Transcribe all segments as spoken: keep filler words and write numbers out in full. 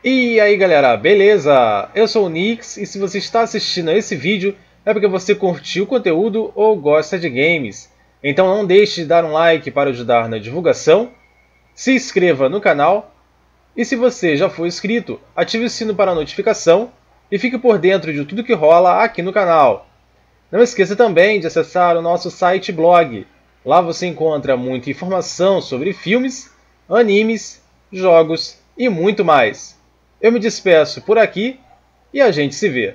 E aí galera, beleza? Eu sou o Nix e se você está assistindo a esse vídeo é porque você curtiu o conteúdo ou gosta de games. Então não deixe de dar um like para ajudar na divulgação, se inscreva no canal e se você já for inscrito, ative o sino para a notificação e fique por dentro de tudo que rola aqui no canal. Não esqueça também de acessar o nosso site blog. Lá você encontra muita informação sobre filmes, animes, jogos e muito mais. Eu me despeço por aqui e a gente se vê.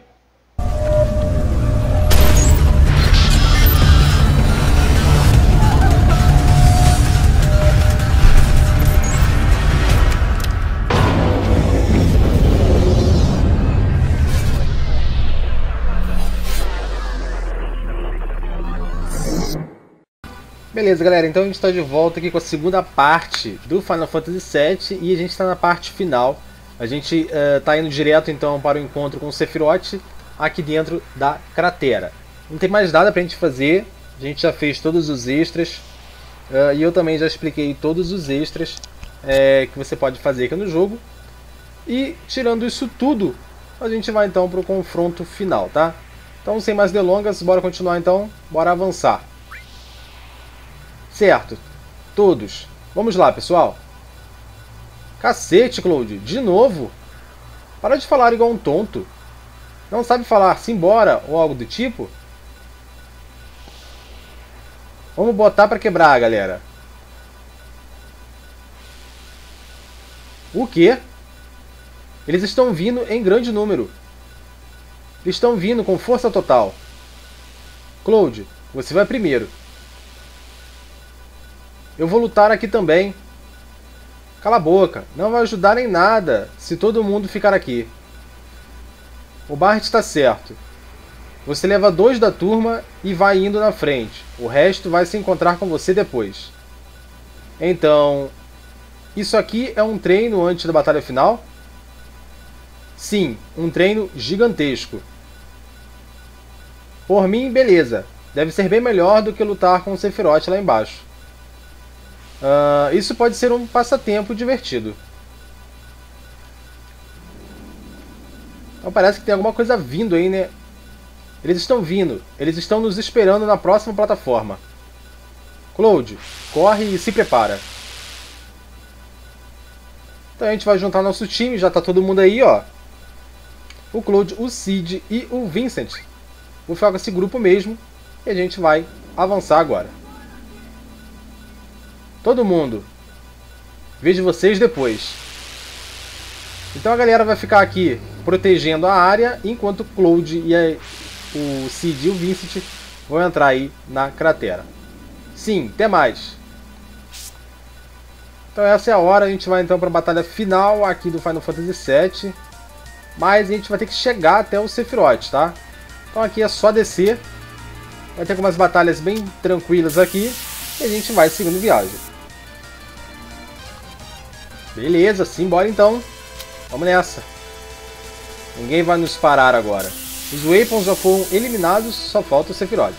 Beleza, galera, então a gente está de volta aqui com a segunda parte do Final Fantasy sete e a gente está na parte final. A gente está uh, indo direto então para o encontro com o Sephiroth aqui dentro da cratera. Não tem mais nada para a gente fazer, a gente já fez todos os extras uh, e eu também já expliquei todos os extras é, que você pode fazer aqui no jogo. E tirando isso tudo, a gente vai então para o confronto final, tá? Então sem mais delongas, bora continuar então, bora avançar. Certo, todos. Vamos lá, pessoal. Cacete, Cloud, de novo? Para de falar igual um tonto. Não sabe falar simbora ou algo do tipo? Vamos botar para quebrar, galera. O quê? Eles estão vindo em grande número. Eles estão vindo com força total. Cloud, você vai primeiro. Eu vou lutar aqui também. Cala a boca, não vai ajudar em nada se todo mundo ficar aqui. O Barret está certo. Você leva dois da turma e vai indo na frente. O resto vai se encontrar com você depois. Então, isso aqui é um treino antes da batalha final? Sim, um treino gigantesco. Por mim, beleza. Deve ser bem melhor do que lutar com o Sephiroth lá embaixo. Uh, isso pode ser um passatempo divertido. Então parece que tem alguma coisa vindo aí, né? Eles estão vindo. Eles estão nos esperando na próxima plataforma. Cloud, corre e se prepara. Então a gente vai juntar nosso time. Já tá todo mundo aí, ó. O Cloud, o Cid e o Vincent. Vou ficar com esse grupo mesmo. E a gente vai avançar agora. Todo mundo. Vejo vocês depois. Então a galera vai ficar aqui protegendo a área, enquanto o Cloud e a, o Cid e o Vincent vão entrar aí na cratera. Sim, até mais. Então essa é a hora, a gente vai então para a batalha final aqui do Final Fantasy sete. Mas a gente vai ter que chegar até o Sephiroth, tá? Então aqui é só descer. Vai ter algumas batalhas bem tranquilas aqui. E a gente vai seguindo viagem. Beleza, simbora então. Vamos nessa. Ninguém vai nos parar agora. Os Weapons já foram eliminados, só falta o Sephiroth.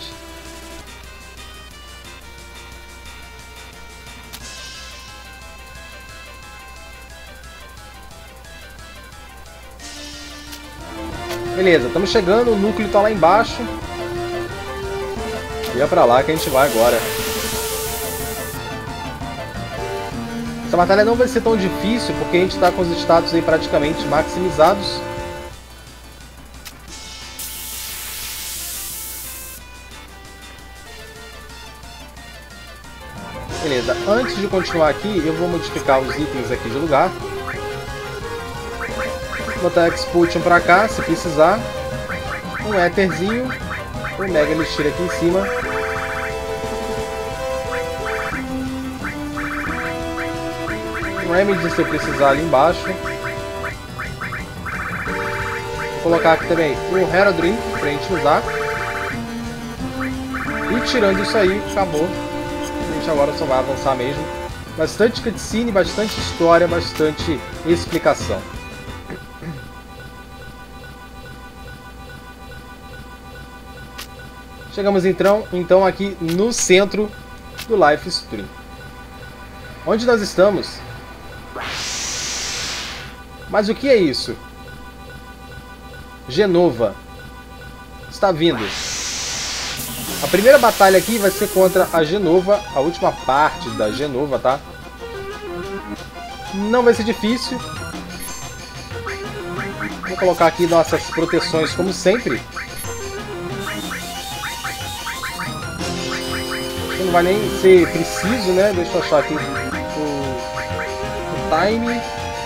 Beleza, estamos chegando, o núcleo está lá embaixo. E é pra lá que a gente vai agora. Essa batalha não vai ser tão difícil, porque a gente está com os status aí praticamente maximizados. Beleza, antes de continuar aqui, eu vou modificar os itens aqui de lugar. Vou botar Expulsion pra cá, se precisar. Um Etherzinho. Um Mega Elixir aqui em cima. Remedy se eu precisar ali embaixo. Vou colocar aqui também um Hero Drink pra gente usar. E tirando isso aí, acabou. A gente agora só vai avançar mesmo. Bastante cutscene, bastante história, bastante explicação. Chegamos então, então aqui no centro do Life Stream. Onde nós estamos? Mas o que é isso? Genova está vindo. A primeira batalha aqui vai ser contra a Genova, a última parte da Genova, tá? Não vai ser difícil. Vou colocar aqui nossas proteções como sempre. Não vai nem ser preciso, né? Deixa eu achar aqui o, o time.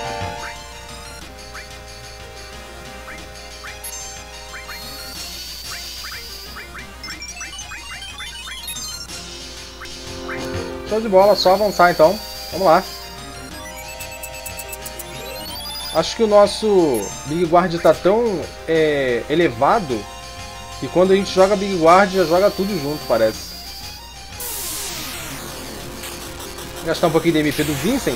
Show de bola, só avançar então. Vamos lá. Acho que o nosso Big Guard está tão é, elevado que quando a gente joga Big Guard já joga tudo junto, parece. Vou gastar um pouquinho de M P do Vincent.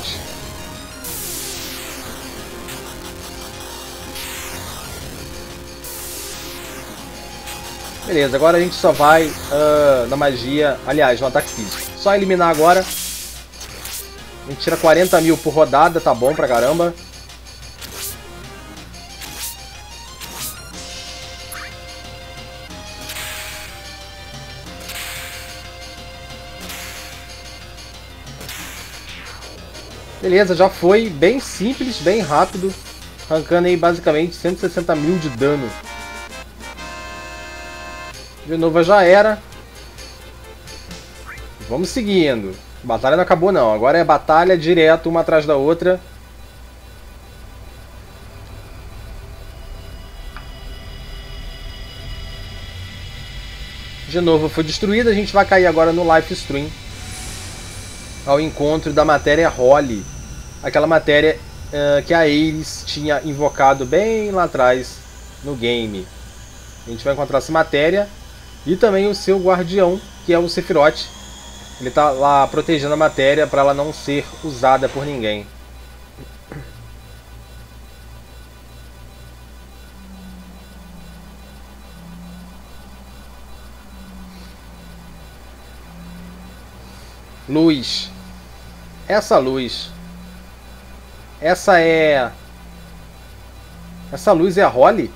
Beleza, agora a gente só vai uh, na magia, aliás, no ataque físico. Só eliminar agora. A gente tira quarenta mil por rodada, tá bom pra caramba. Beleza, já foi bem simples, bem rápido. Arrancando aí basicamente cento e sessenta mil de dano. Genova já era. Vamos seguindo. A batalha não acabou não. Agora é batalha direto, uma atrás da outra. Genova foi destruída. A gente vai cair agora no Life Stream. Ao encontro da matéria Holly. Aquela matéria uh, que a Ares tinha invocado bem lá atrás no game. A gente vai encontrar essa matéria. E também o seu guardião, que é o Sephiroth. Ele está lá protegendo a matéria para ela não ser usada por ninguém. Luz. Essa luz. Essa é... Essa luz é a Holly?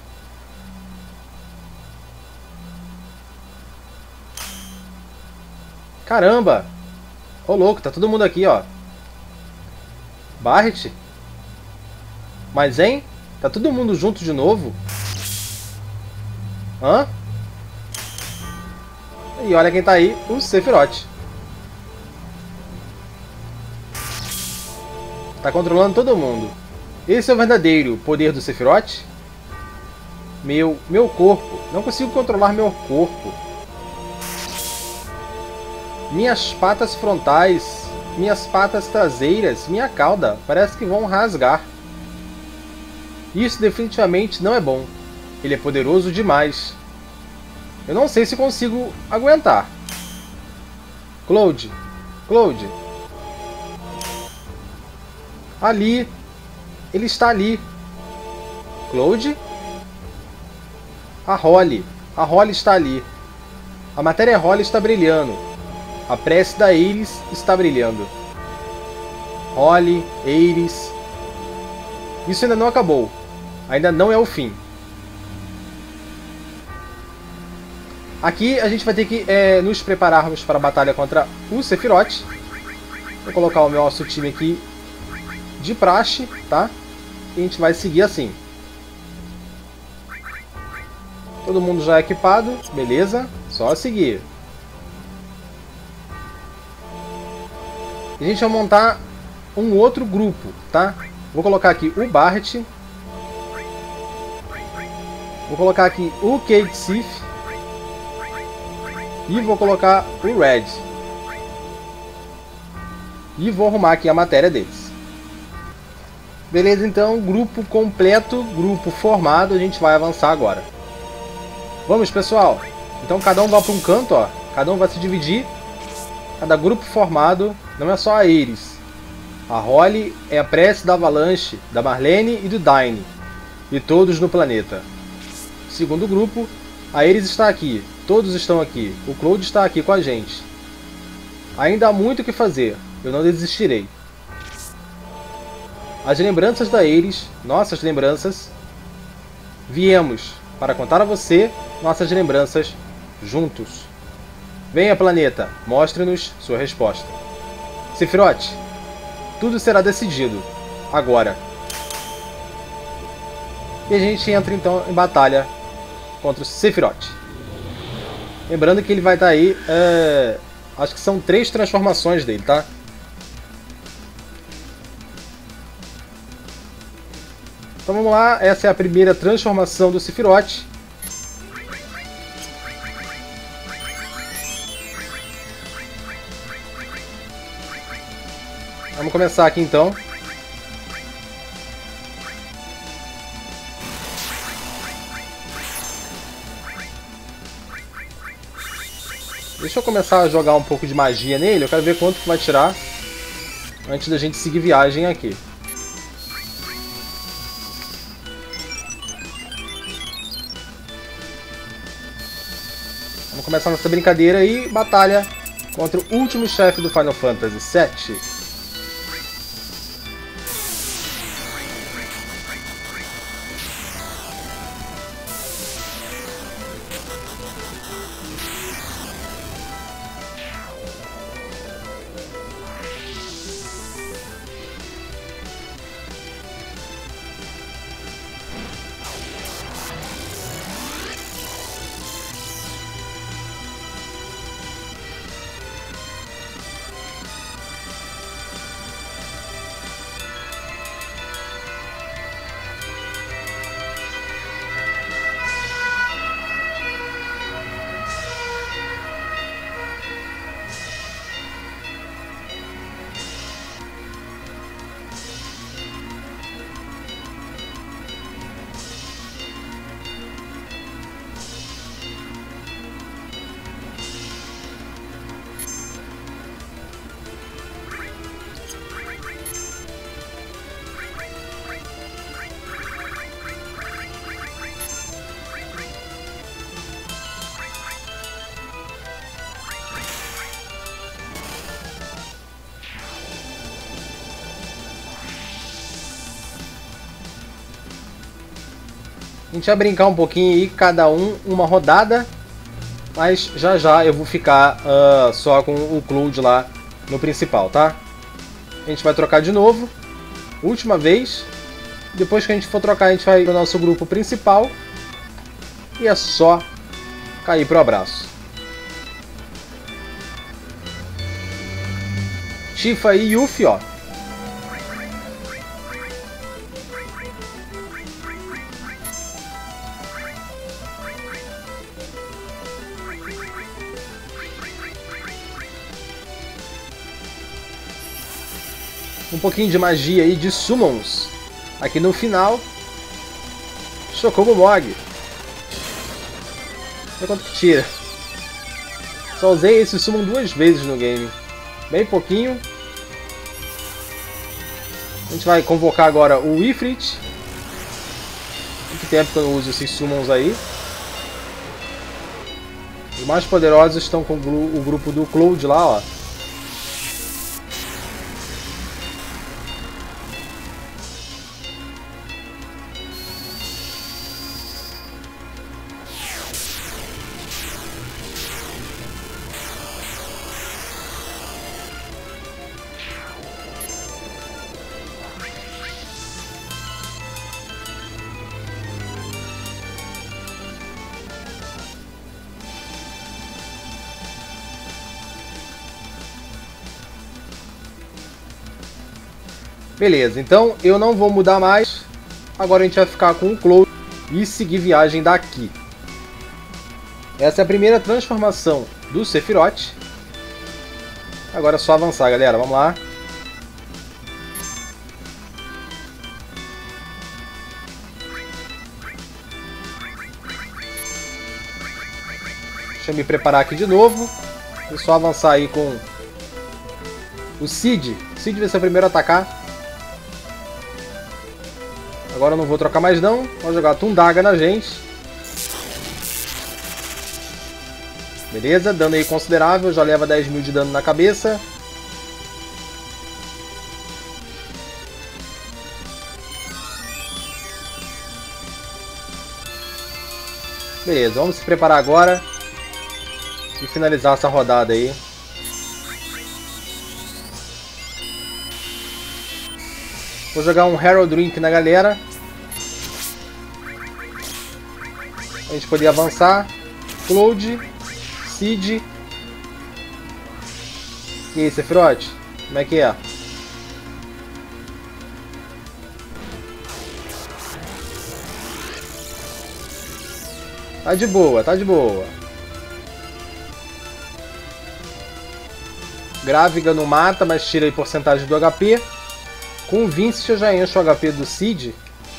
Caramba! Ô louco, tá todo mundo aqui, ó. Barret? Mas, hein? Tá todo mundo junto de novo? Hã? E olha quem tá aí, o Sephiroth. Tá controlando todo mundo. Esse é o verdadeiro poder do Sephiroth? Meu, meu corpo. Não consigo controlar meu corpo. Minhas patas frontais, minhas patas traseiras, minha cauda, parece que vão rasgar. Isso definitivamente não é bom. Ele é poderoso demais. Eu não sei se consigo aguentar. Cloud, Cloud. Ali. Ele está ali. Cloud. A Holly. A Holly está ali. A matéria Holly está brilhando. A prece da Ares está brilhando. Holly, Ares. Isso ainda não acabou. Ainda não é o fim. Aqui a gente vai ter que é, nos prepararmos para a batalha contra o Sephiroth. Vou colocar o nosso time aqui de praxe, tá? E a gente vai seguir assim. Todo mundo já equipado, beleza? Só seguir. A gente vai montar um outro grupo, tá? Vou colocar aqui o Barret. Vou colocar aqui o Cait Sith. E vou colocar o Red. E vou arrumar aqui a matéria deles. Beleza, então, grupo completo, grupo formado, a gente vai avançar agora. Vamos, pessoal. Então cada um vai para um canto, ó. Cada um vai se dividir. Cada grupo formado, não é só a Ares. A Holly é a prece da Avalanche, da Marlene e do Dyne. E todos no planeta. Segundo grupo, a Ares está aqui. Todos estão aqui. O Cloud está aqui com a gente. Ainda há muito o que fazer. Eu não desistirei. as lembranças da Ares, nossas lembranças. Viemos para contar a você nossas lembranças juntos. Venha, planeta, mostre-nos sua resposta. Sephiroth, tudo será decidido agora. E a gente entra então em batalha contra o Sephiroth. Lembrando que ele vai estar aí, é... acho que são três transformações dele, tá? Então vamos lá, essa é a primeira transformação do Sephiroth. Vamos começar aqui então. Deixa eu começar a jogar um pouco de magia nele, eu quero ver quanto que vai tirar antes da gente seguir viagem aqui. Vamos começar nossa brincadeira aí, batalha contra o último chefe do Final Fantasy sete. A gente vai brincar um pouquinho aí, cada um uma rodada, mas já já eu vou ficar uh, só com o Cloud lá no principal, tá? A gente vai trocar de novo, última vez. Depois que a gente for trocar, a gente vai para o nosso grupo principal e é só cair pro abraço. Tifa e Yuffie, ó. Um pouquinho de magia aí de summons aqui no final. Chocobo Mog. Olha quanto que tira. Só usei esse summon duas vezes no game. Bem pouquinho. A gente vai convocar agora o Ifrit. Muito tempo que eu não uso esses summons aí. Os mais poderosos estão com o grupo do Cloud lá, ó. Beleza, então eu não vou mudar mais. Agora a gente vai ficar com o Cloud e seguir viagem daqui. Essa é a primeira transformação do Sephiroth. Agora é só avançar, galera. Vamos lá. Deixa eu me preparar aqui de novo. É só avançar aí com o Cid. O Cid vai ser o primeiro a atacar. Agora eu não vou trocar mais não. Vou jogar Tundaga na gente. Beleza, dano aí considerável. Já leva dez mil de dano na cabeça. Beleza, vamos se preparar agora e finalizar essa rodada aí. Vou jogar um Herald Drink na galera. Pra gente poder avançar. Cloud, Cid. E aí, Sephiroth? Como é que é? Tá de boa, tá de boa. Gráviga não mata, mas tira aí porcentagem do H P. Com o Vincent eu já encho o H P do Cid.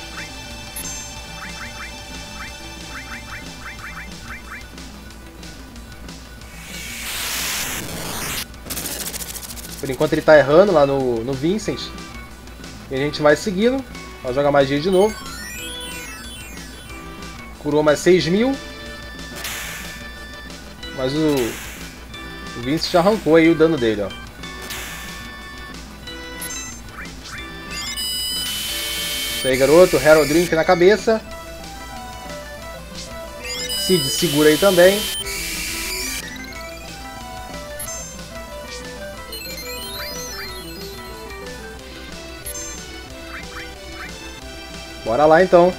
Por enquanto ele tá errando lá no, no Vincent. E a gente vai seguindo. Vai jogar magia de novo. Curou mais seis mil. Mas o, o Vincent já arrancou aí o dano dele, ó. Isso aí, garoto. Herald Drink na cabeça. Cid segura aí também. Bora lá então.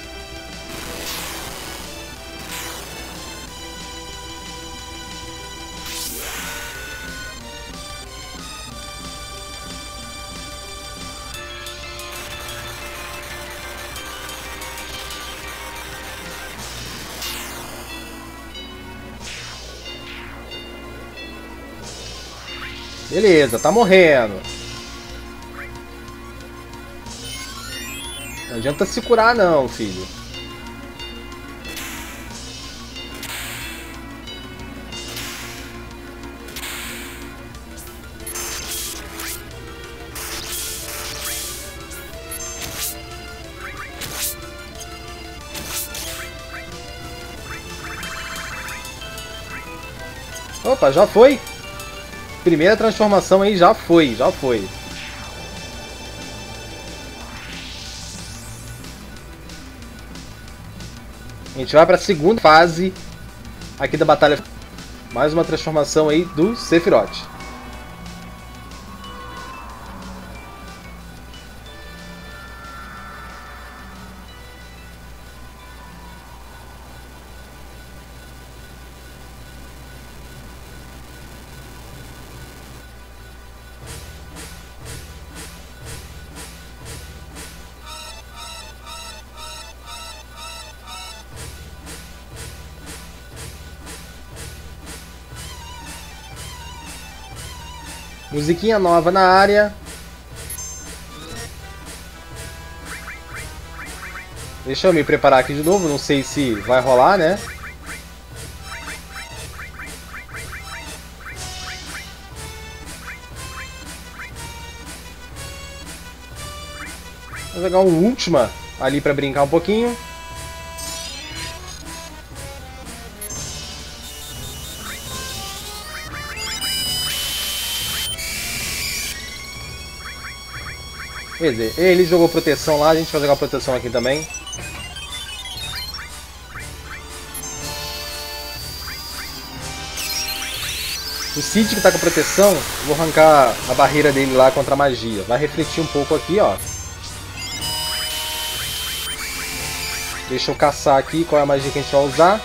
Beleza, tá morrendo. Não adianta se curar não, filho. Opa, já foi. Primeira transformação aí já foi, já foi. A gente vai para a segunda fase aqui da batalha. Mais uma transformação aí do Sephiroth. Musiquinha nova na área. Deixa eu me preparar aqui de novo, não sei se vai rolar, né? Vou jogar um Ultima ali pra brincar um pouquinho. Quer dizer, ele jogou proteção lá, a gente vai jogar proteção aqui também. O Cid que tá com proteção, vou arrancar a barreira dele lá contra a magia. Vai refletir um pouco aqui, ó. Deixa eu caçar aqui qual é a magia que a gente vai usar.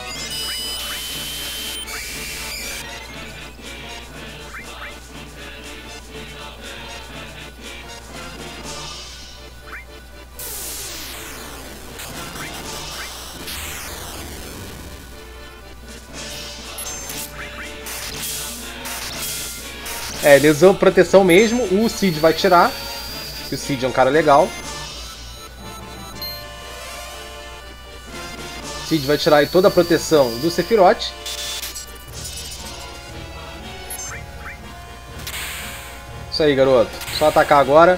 É, ele usou proteção mesmo, o Cid vai tirar, que o Cid é um cara legal. O Cid vai tirar aí toda a proteção do Sephiroth. Isso aí, garoto. Só atacar agora.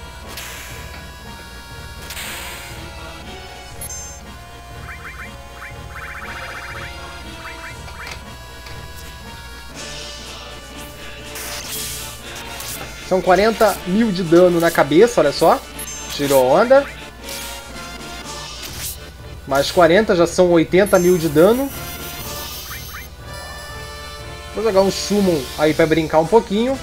São quarenta mil de dano na cabeça, olha só. Tirou onda. Mais quarenta, já são oitenta mil de dano. Vou jogar um Summon aí pra brincar um pouquinho.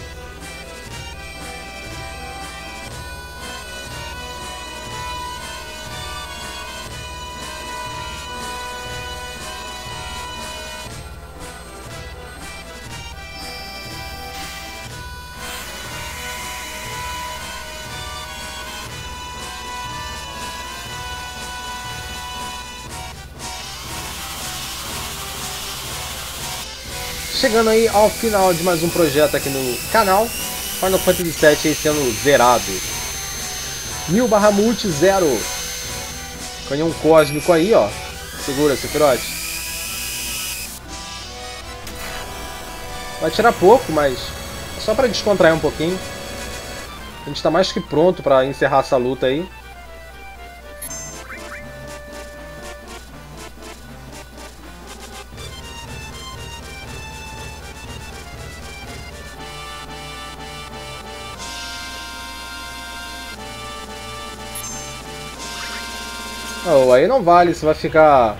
Chegando aí ao final de mais um projeto aqui no canal, Final Fantasy sete aí sendo zerado. Mil Bahamut zero. Canhão cósmico aí, ó. Segura, Sephiroth. Vai tirar pouco, mas é só pra descontrair um pouquinho. A gente tá mais que pronto pra encerrar essa luta aí. Oh, aí não vale, você vai ficar...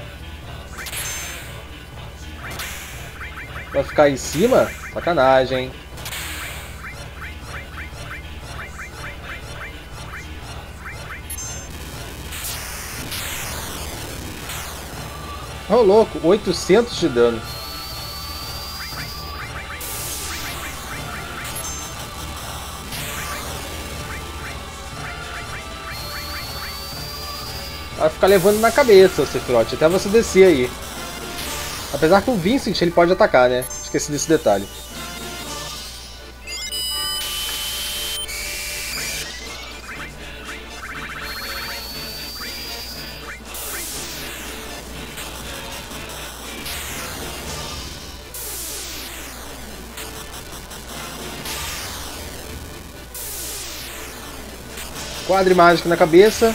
Vai ficar aí em cima? Sacanagem. Oh, louco, oitocentos de dano. Vai ficar levando na cabeça o Sephiroth, até você descer aí. Apesar que o Vincent ele pode atacar, né? Esqueci desse detalhe. Quadre mágico na cabeça.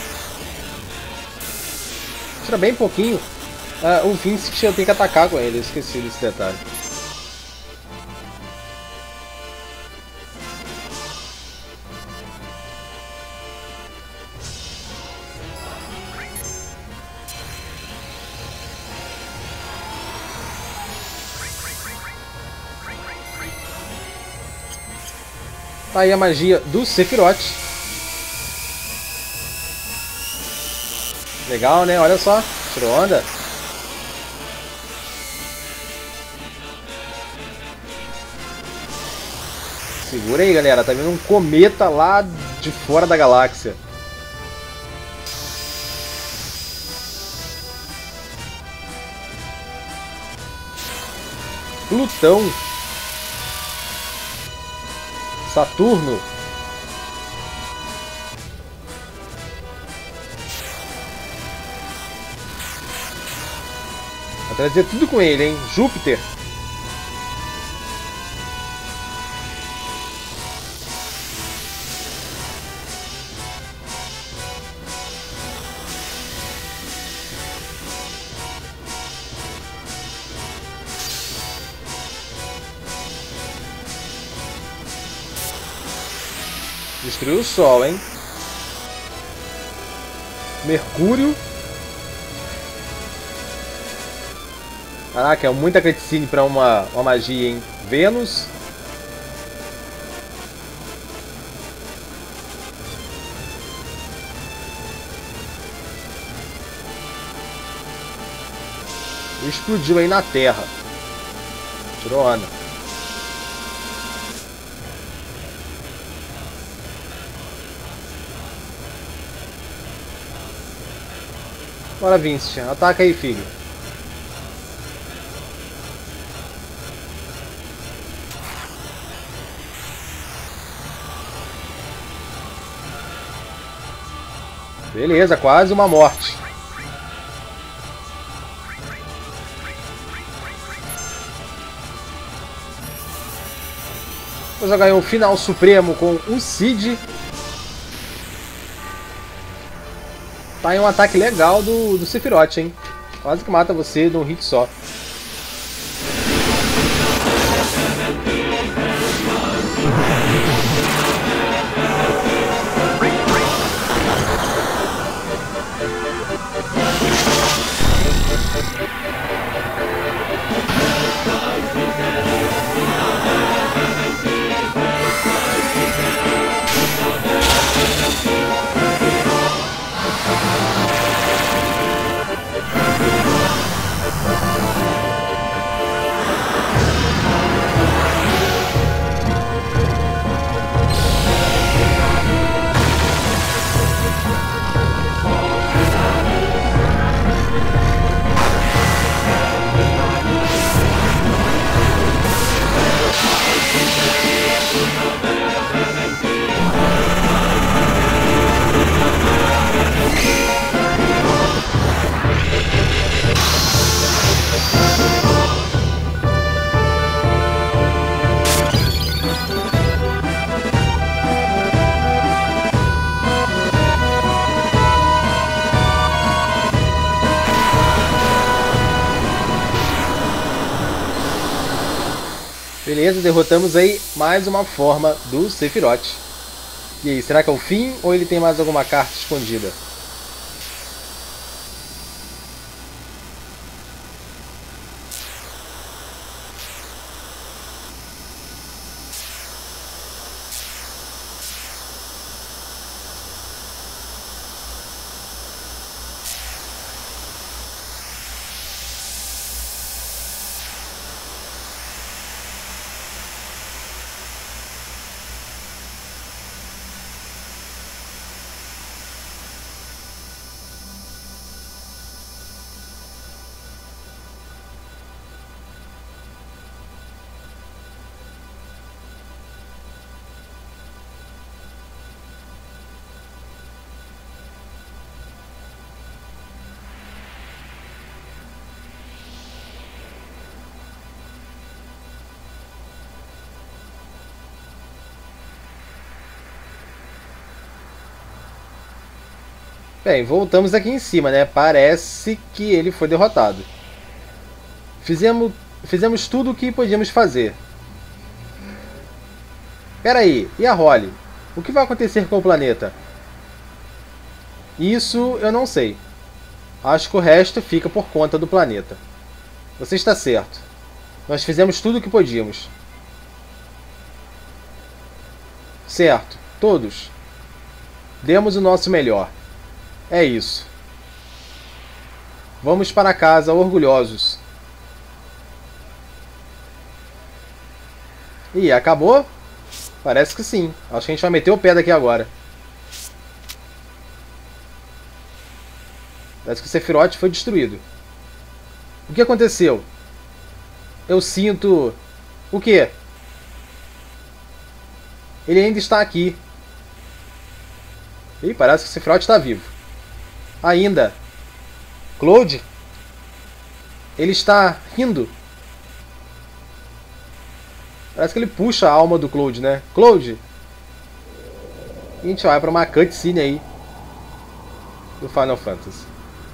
Tira bem pouquinho. Uh, o Vincent eu tenho que atacar com ele, eu esqueci desse detalhe. Tá aí a magia do Sephiroth. Legal, né? Olha só. Tirou onda. Segura aí, galera. Tá vindo um cometa lá de fora da galáxia. Plutão. Saturno. Vai trazer tudo com ele, hein? Júpiter. Destruiu o Sol, hein? Mercúrio. Caraca, é muita cutscene pra uma, uma magia, hein? Vênus. Explodiu aí na Terra. Tirou onda. Bora, Vincent. Ataca aí, filho. Beleza, quase uma morte. Vou jogar aí um final supremo com o Cid. Tá aí um ataque legal do, do Sephiroth, hein? Quase que mata você num hit só. Beleza, derrotamos aí mais uma forma do Sephiroth. E aí, será que é o fim ou ele tem mais alguma carta escondida? Bem, voltamos aqui em cima, né? Parece que ele foi derrotado. Fizemos, fizemos tudo o que podíamos fazer. Pera aí, e a Holly? O que vai acontecer com o planeta? Isso eu não sei. Acho que o resto fica por conta do planeta. Você está certo. Nós fizemos tudo o que podíamos. Certo, todos. Demos o nosso melhor. É isso. Vamos para casa orgulhosos. Ih, acabou? Parece que sim. Acho que a gente vai meter o pé daqui agora. Parece que o Sephiroth foi destruído. O que aconteceu? Eu sinto... O quê? Ele ainda está aqui. Ih, parece que o Sephiroth está vivo. Ainda. Cloud? Ele está rindo. Parece que ele puxa a alma do Cloud, né? Cloud! E a gente vai para uma cutscene aí do Final Fantasy.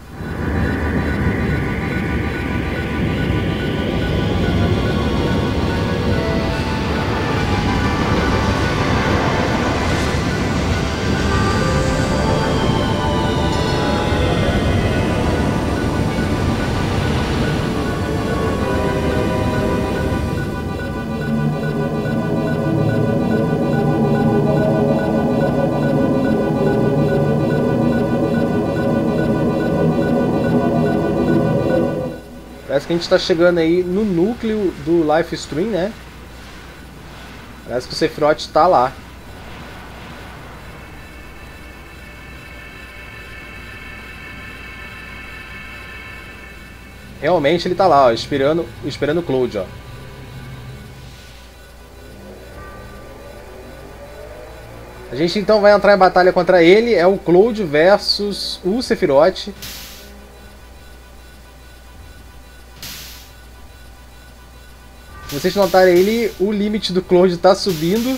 Parece que a gente está chegando aí no núcleo do Life Stream, né? Parece que o Sephiroth está lá. Realmente ele está lá, ó, esperando, esperando o Cloud, ó. A gente então vai entrar em batalha contra ele, é o Cloud versus o Sephiroth. Se vocês notarem ele, o limite do Cloud está subindo.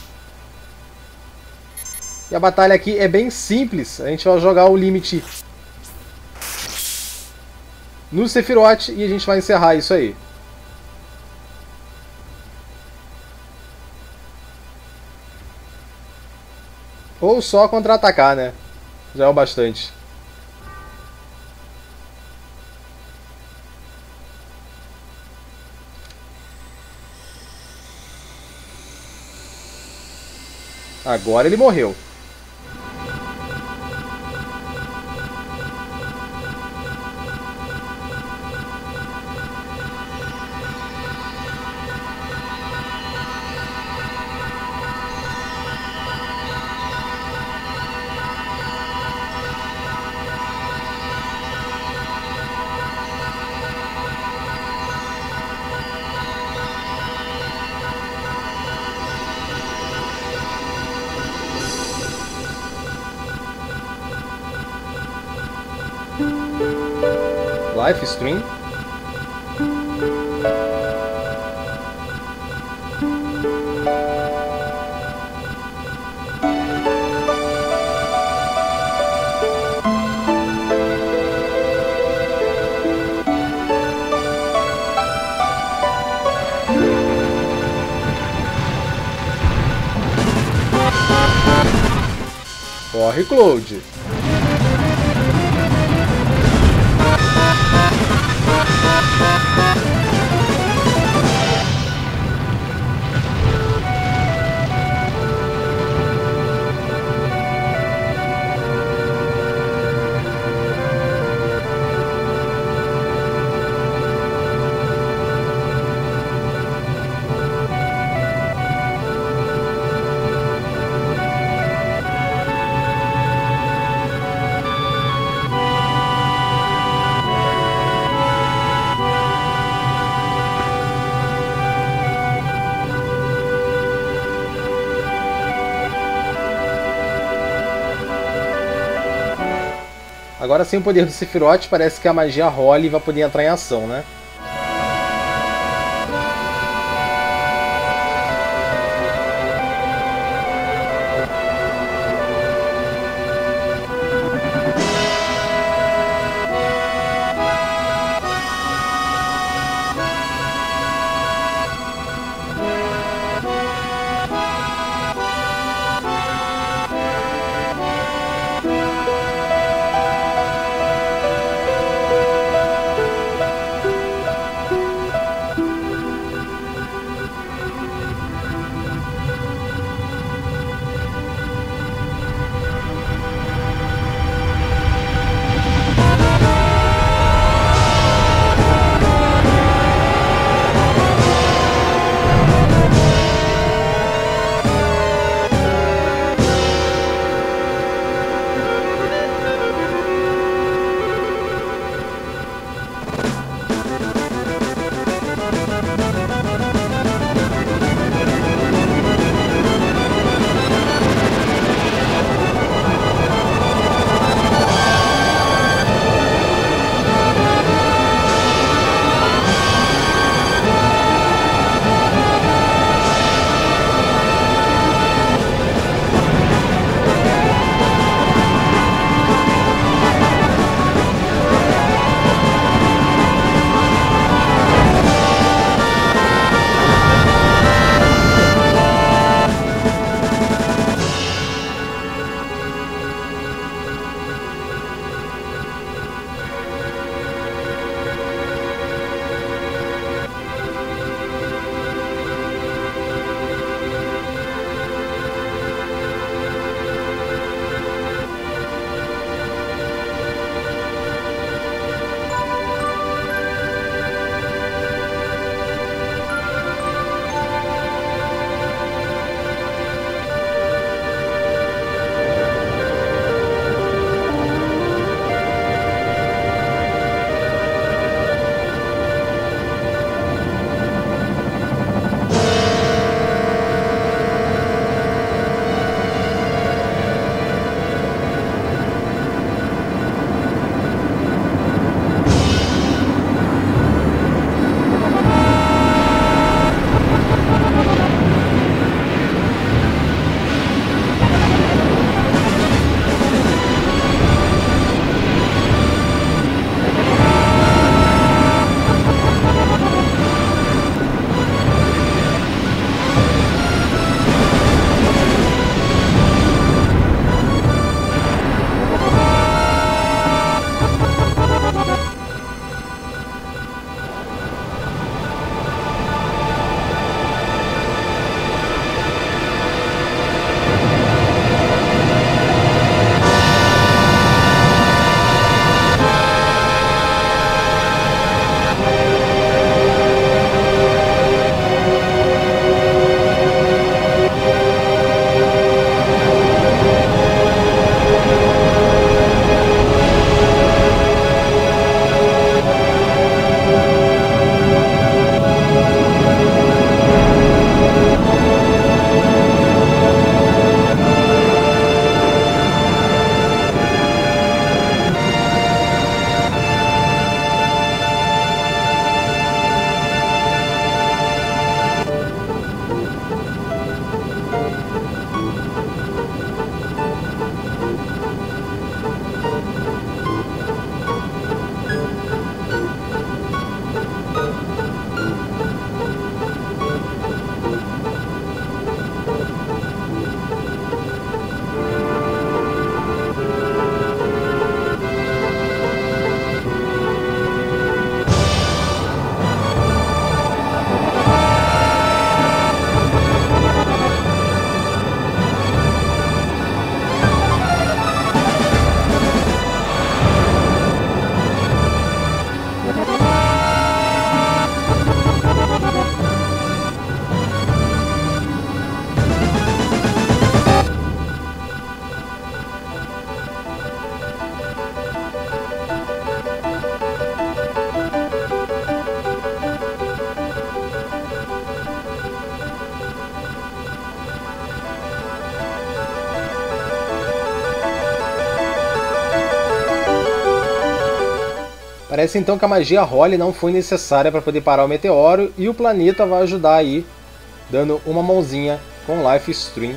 E a batalha aqui é bem simples. A gente vai jogar o limite no Sephiroth e a gente vai encerrar isso aí. Ou só contra-atacar, né? Já é o bastante. Agora ele morreu. Life Stream. Corre, Cloud! Agora, sem o poder do Sephiroth, parece que a magia Holy vai poder entrar em ação, né? Parece então que a magia Holly não foi necessária para poder parar o meteoro e o planeta vai ajudar aí, dando uma mãozinha com Life Stream.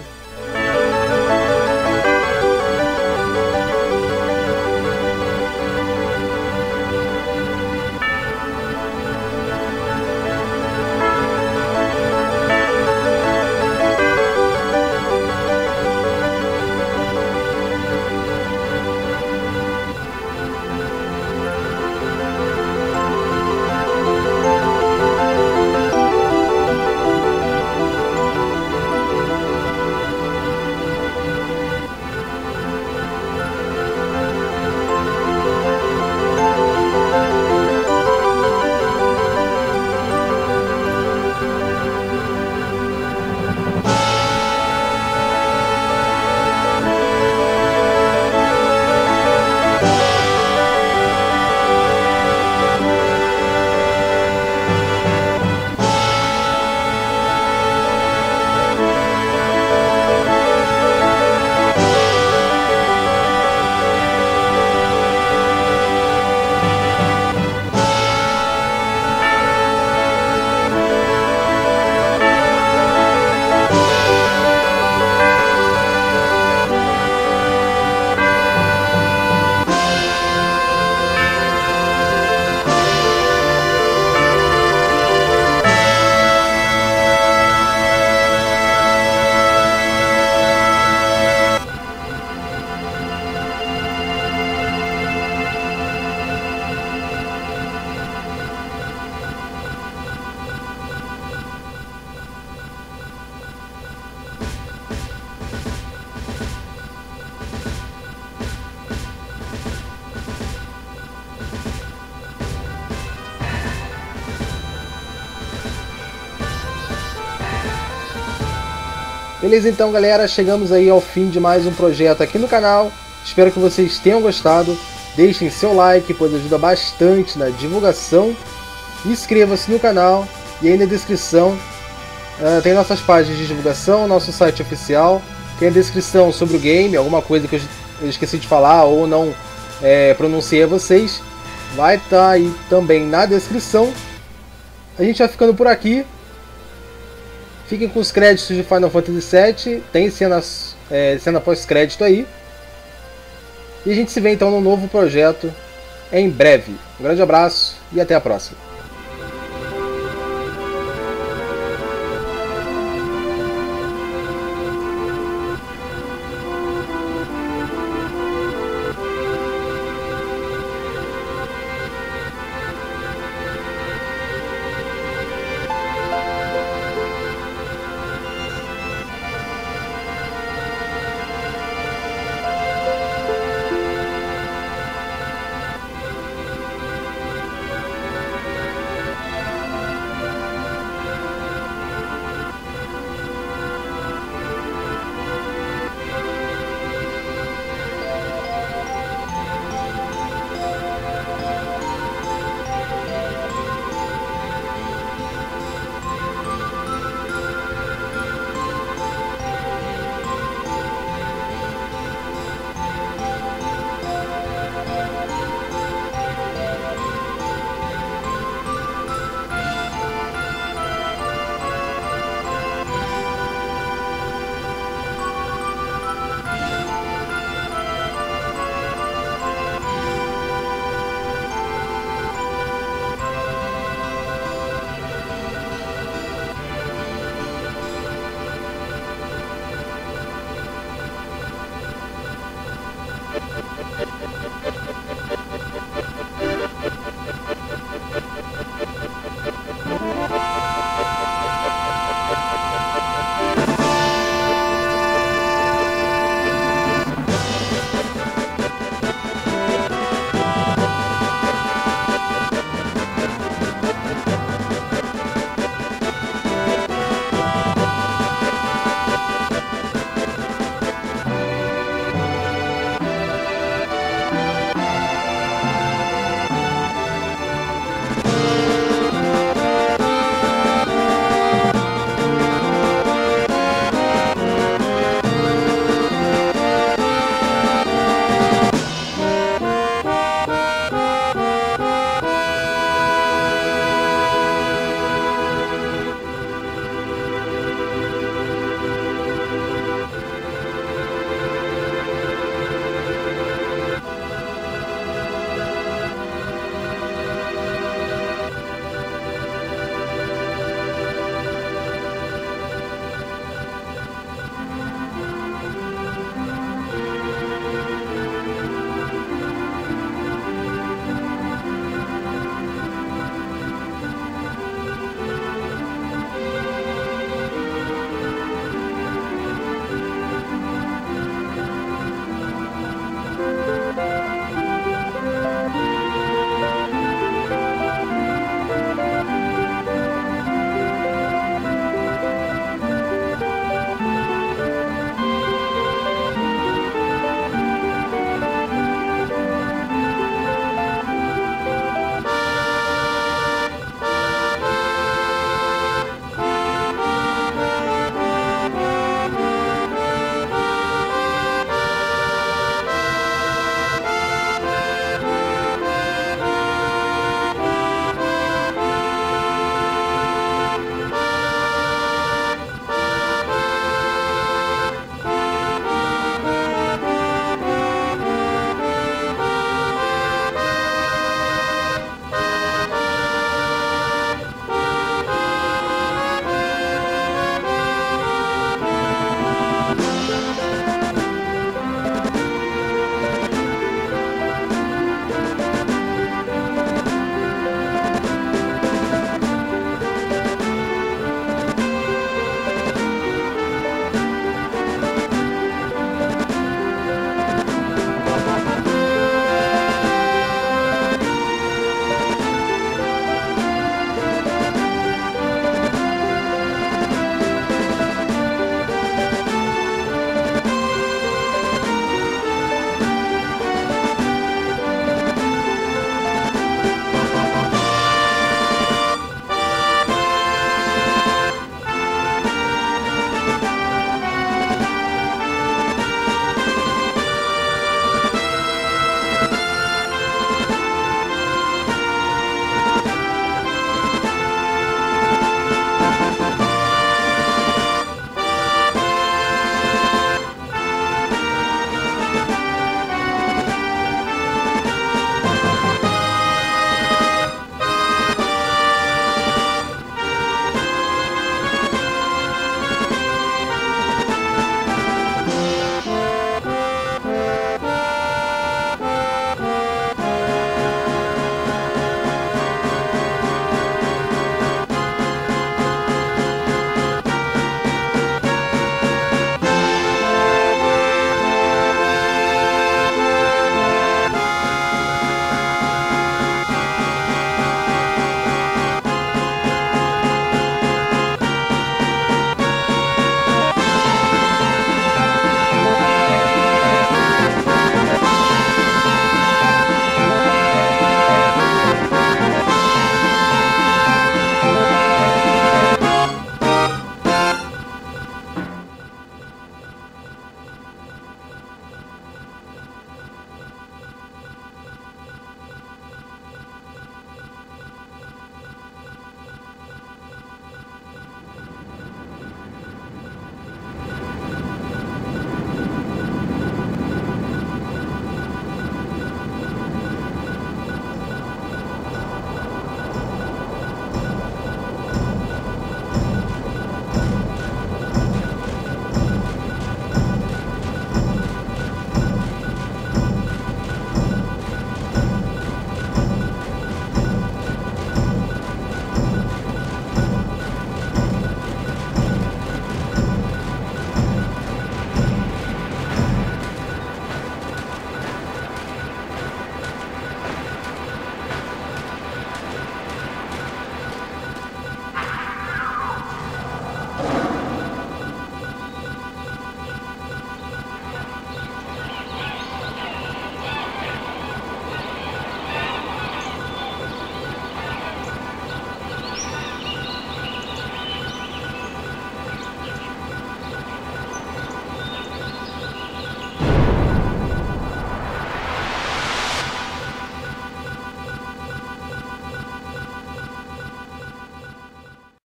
Beleza, então galera, chegamos aí ao fim de mais um projeto aqui no canal. Espero que vocês tenham gostado. Deixem seu like, pois ajuda bastante na divulgação. Inscreva-se no canal e aí na descrição uh, tem nossas páginas de divulgação, nosso site oficial. Tem a descrição sobre o game, alguma coisa que eu esqueci de falar ou não é, pronunciei a vocês. Vai estar aí também na descrição. A gente vai ficando por aqui. Fiquem com os créditos de Final Fantasy sete, tem cenas, é, cena pós-crédito aí. E a gente se vê então num novo projeto em breve. Um grande abraço e até a próxima.